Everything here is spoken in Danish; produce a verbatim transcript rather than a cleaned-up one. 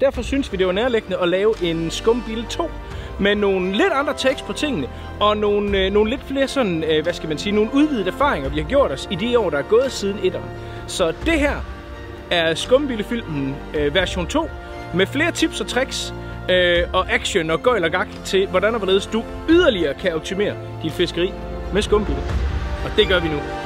derfor synes vi, det var nærliggende at lave en Skumbilde to med nogle lidt andre tekst på tingene, og nogle, øh, nogle lidt flere sådan, øh, hvad skal man sige, nogle udvidede erfaringer, vi har gjort os i de år, der er gået siden etteren. Så det her er Skumbildefilmen øh, version to, med flere tips og tricks, øh, og action og gøjl og gak til, hvordan og hvorledes du yderligere kan optimere dit fiskeri med skumbilde. Og det gør vi nu.